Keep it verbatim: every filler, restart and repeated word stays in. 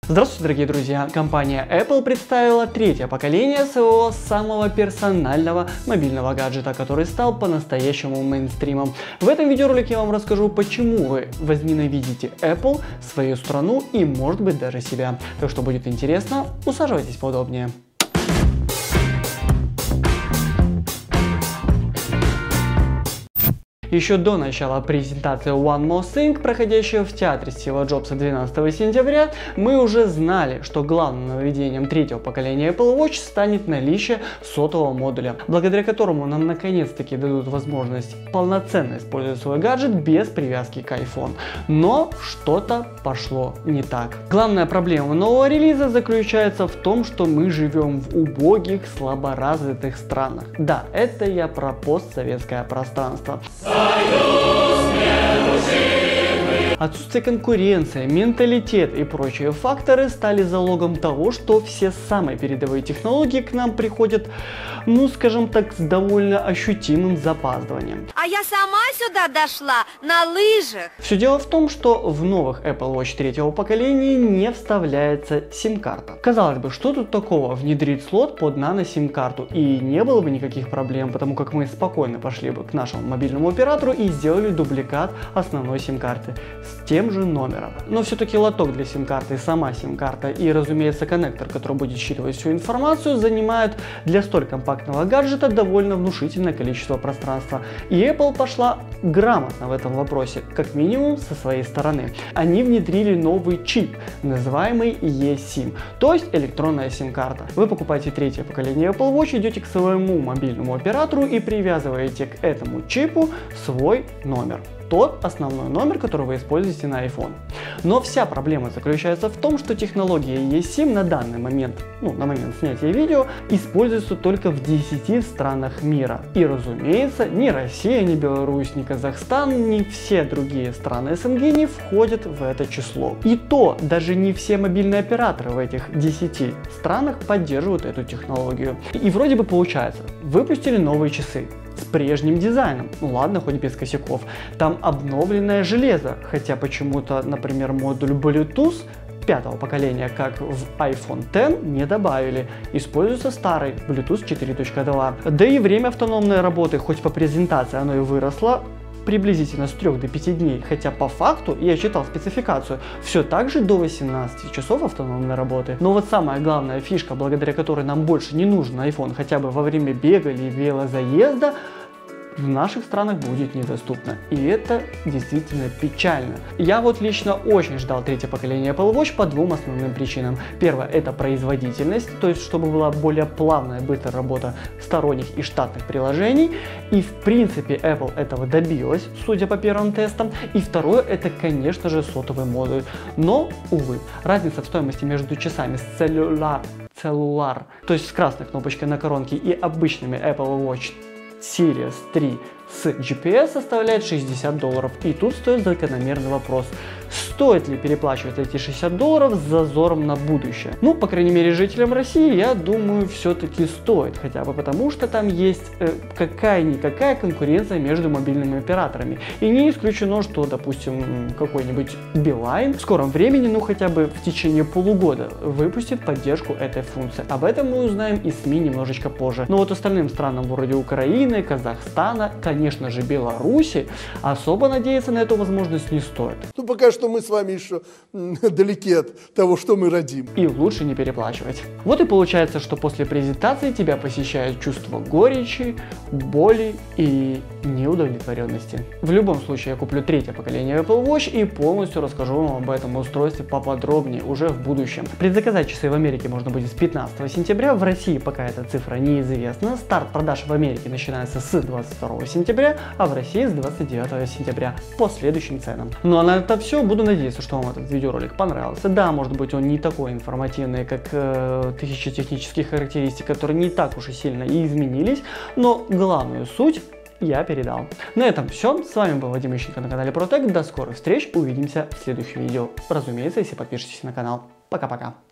Здравствуйте, дорогие друзья! Компания Apple представила третье поколение своего самого персонального мобильного гаджета, который стал по-настоящему мейнстримом. В этом видеоролике я вам расскажу, почему вы возненавидите Apple, свою страну и, может быть, даже себя. Так что будет интересно, усаживайтесь поудобнее. Еще до начала презентации One More Thing, проходящего в театре Стива Джобса двенадцатого сентября, мы уже знали, что главным нововведением третьего поколения Apple Watch станет наличие сотового модуля, благодаря которому нам наконец-таки дадут возможность полноценно использовать свой гаджет без привязки к iPhone. Но что-то пошло не так. Главная проблема нового релиза заключается в том, что мы живем в убогих, слаборазвитых странах. Да, это я про постсоветское пространство. Отсутствие конкуренции, менталитет и прочие факторы стали залогом того, что все самые передовые технологии к нам приходят, ну скажем так, с довольно ощутимым запаздыванием. А я сама сюда дошла на лыжах. Все дело в том, что в новых Apple Watch третьего поколения не вставляется сим-карта. Казалось бы, что тут такого внедрить слот под нано-сим-карту, и не было бы никаких проблем, потому как мы спокойно пошли бы к нашему мобильному оператору и сделали дубликат основной сим-карты с тем же номером. Но все-таки лоток для сим-карты, сама сим-карта и, разумеется, коннектор, который будет считывать всю информацию, занимают для столь компактного гаджета довольно внушительное количество пространства. И Apple пошла грамотно в этом вопросе, как минимум со своей стороны. Они внедрили новый чип, называемый eSIM, то есть электронная сим-карта. Вы покупаете третье поколение Apple Watch, идете к своему мобильному оператору и привязываете к этому чипу свой номер. Тот основной номер, который вы используете на iPhone. Но вся проблема заключается в том, что технология eSIM на данный момент, ну, на момент снятия видео, используется только в десяти странах мира. И, разумеется, ни Россия, ни Беларусь, ни Казахстан, ни все другие страны СНГ не входят в это число. И то, даже не все мобильные операторы в этих десяти странах поддерживают эту технологию. И вроде бы получается, выпустили новые часы с прежним дизайном, ну ладно, хоть без косяков, там обновленное железо, хотя почему-то, например, модуль Bluetooth пятого поколения, как в iPhone X, не добавили, используется старый Bluetooth четыре точка два. Да и время автономной работы, хоть по презентации оно и выросло, приблизительно с трёх до пяти дней, хотя по факту, я читал спецификацию, все так же до восемнадцати часов автономной работы. Но вот самая главная фишка, благодаря которой нам больше не нужен iPhone хотя бы во время бега или велозаезда, в наших странах будет недоступно. И это действительно печально. Я вот лично очень ждал третье поколение Apple Watch по двум основным причинам. Первое — это производительность, то есть чтобы была более плавная, быстрая работа сторонних и штатных приложений. И в принципе Apple этого добилась, судя по первым тестам. И второе — это, конечно же, сотовый модуль. Но, увы, разница в стоимости между часами с целлюлар, целлулар, то есть с красной кнопочкой на коронке, и обычными Apple Watch Series три с джи пи эс составляет шестьдесят долларов. И тут стоит закономерный вопрос: стоит ли переплачивать эти шестьдесят долларов с зазором на будущее? Ну, по крайней мере, жителям России, я думаю, все-таки стоит, хотя бы потому, что там есть э, какая-никакая конкуренция между мобильными операторами. И не исключено, что, допустим, какой-нибудь Билайн в скором времени, ну хотя бы в течение полугода, выпустит поддержку этой функции. Об этом мы узнаем из СМИ немножечко позже. Но вот остальным странам вроде Украины, Казахстана, конечно же, Беларуси, особо надеяться на эту возможность не стоит. Ну, пока что мы с вами еще далеки от того, что мы родим. И лучше не переплачивать. Вот и получается, что после презентации тебя посещает чувство горечи, боли и неудовлетворенности. В любом случае, я куплю третье поколение Apple Watch и полностью расскажу вам об этом устройстве поподробнее уже в будущем. Предзаказать часы в Америке можно будет с пятнадцатого сентября, в России пока эта цифра неизвестна. Старт продаж в Америке начинается с двадцать второго сентября, а в России с двадцать девятого сентября по следующим ценам. Ну а на это все. Буду надеяться, что вам этот видеоролик понравился. Да, может быть, он не такой информативный, как э, тысячи технических характеристик, которые не так уж и сильно и изменились, но главную суть я передал. На этом все. С вами был Вадим Ищенко на канале ProTech. До скорых встреч. Увидимся в следующем видео. Разумеется, если подпишетесь на канал. Пока-пока.